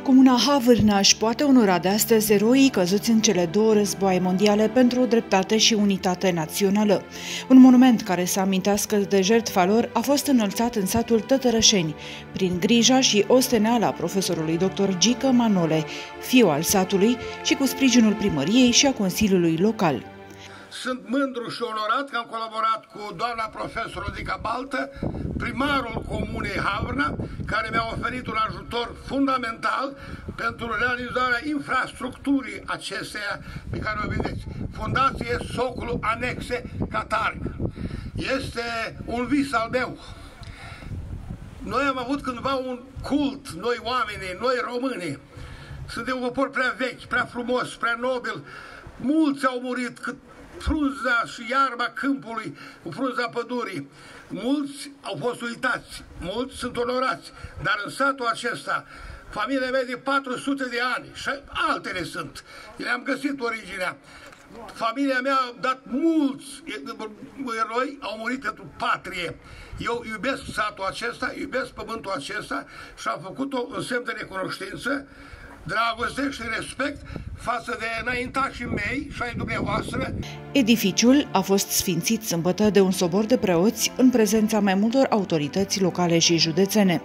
Comuna Havârna își poate onora de astăzi eroii căzuți în cele două războaie mondiale pentru dreptate și unitate națională. Un monument care să amintească de jertfa lor a fost înălțat în satul Tătărășeni, prin grija și osteneala profesorului dr. Gică Manole, fiu al satului, și cu sprijinul primăriei și a Consiliului Local. Sunt mândru și onorat că am colaborat cu doamna profesor Rodica Baltă, primarul Comunei Havârna, care mi-a oferit un ajutor fundamental pentru realizarea infrastructurii acesteia pe care o vedeți. Fundație Soclu Anexe Catarg. Este un vis al meu. Noi am avut cândva un cult, noi oamenii, noi românii. Suntem un popor prea vechi, prea frumos, prea nobil. Mulți au murit cât frunza și iarba câmpului, cu frunza pădurii. Mulți au fost uitați, mulți sunt onorați, dar în satul acesta, familia mea de 400 de ani și altele sunt, le-am găsit originea. Familia mea a dat mulți eroi, au murit pentru patrie. Eu iubesc satul acesta, iubesc pământul acesta și am făcut-o în semn de recunoștință, dragoste și respect față de înaintașii mei și ai dumneavoastră. Edificiul a fost sfințit sâmbătă de un sobor de preoți în prezența mai multor autorități locale și județene.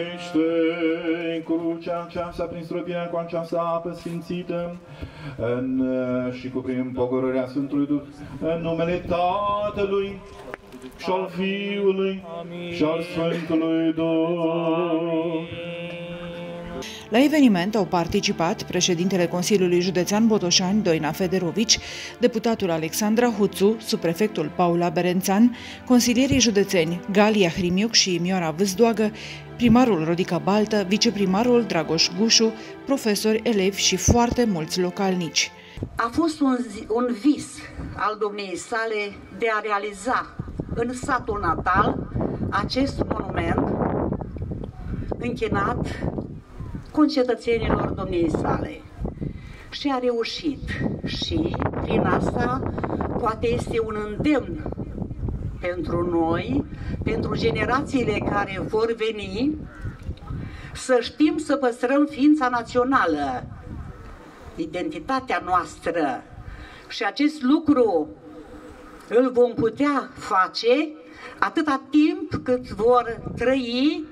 Crucea prin stropia cu această apă sfințită și cu prin pogorârea Sfântului Duh, în numele Tatălui și al Fiului și al Sfântului Duh. La eveniment au participat președintele Consiliului Județean Botoșani, Doina Federovici, deputatul Alexandra Huțu, subprefectul Paula Berențan, consilierii județeni Galia Hrimiuc și Mioara Vâzdoagă, primarul Rodica Baltă, viceprimarul Dragoș Gușu, profesori, elevi și foarte mulți localnici. A fost un vis al domniei sale de a realiza în satul natal acest monument închinat concetățenilor domniei sale. Și a reușit. Și prin asta poate este un îndemn pentru noi, pentru generațiile care vor veni, să știm să păstrăm ființa națională, identitatea noastră. Și acest lucru îl vom putea face atâta timp cât vor trăi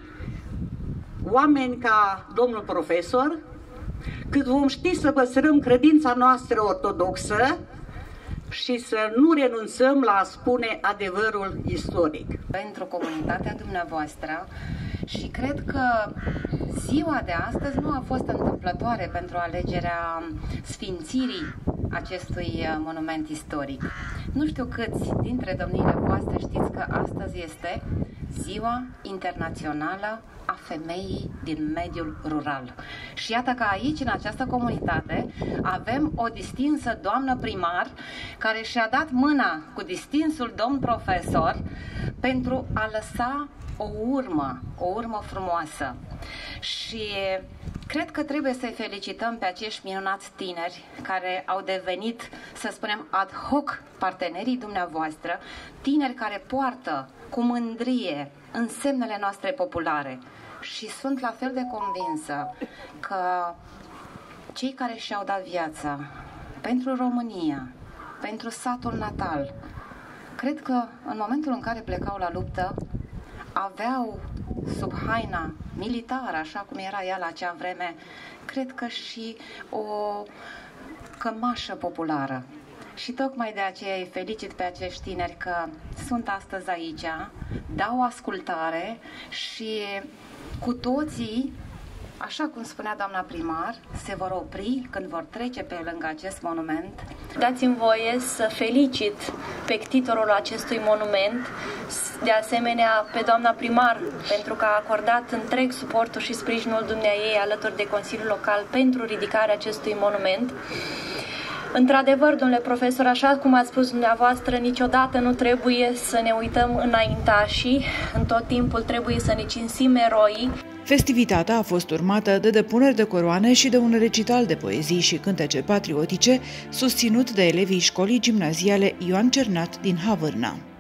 oameni ca domnul profesor, cât vom ști să păstrăm credința noastră ortodoxă și să nu renunțăm la a spune adevărul istoric. Pentru comunitatea dumneavoastră, și cred că ziua de astăzi nu a fost întâmplătoare pentru alegerea sfințirii acestui monument istoric. Nu știu câți dintre domniile voastre știți că astăzi este Ziua Internațională a Femeii din mediul rural. Și iată că aici, în această comunitate, avem o distinsă doamnă primar care și-a dat mâna cu distinsul domn profesor pentru a lăsa o urmă frumoasă. Și cred că trebuie să-i felicităm pe acești minunați tineri care au devenit, să spunem, ad hoc partenerii dumneavoastră, tineri care poartă cu mândrie însemnele noastre populare. Și sunt la fel de convinsă că cei care și-au dat viața pentru România, pentru satul natal, cred că în momentul în care plecau la luptă, aveau sub haina militară, așa cum era ea la acea vreme, cred că și o cămașă populară. Și tocmai de aceea îi felicit pe acești tineri că sunt astăzi aici, dau ascultare și cu toții, așa cum spunea doamna primar, se vor opri când vor trece pe lângă acest monument. Dați-mi voie să felicit pe ctitorul acestui monument, de asemenea pe doamna primar, pentru că a acordat întreg suportul și sprijinul dumneaei alături de Consiliul Local pentru ridicarea acestui monument. Într-adevăr, domnule profesor, așa cum ați spus dumneavoastră, niciodată nu trebuie să ne uităm înaintașii, în tot timpul trebuie să ne cinstim eroii. Festivitatea a fost urmată de depuneri de coroane și de un recital de poezii și cântece patriotice susținut de elevii școlii gimnaziale Ioan Cernat din Havârna.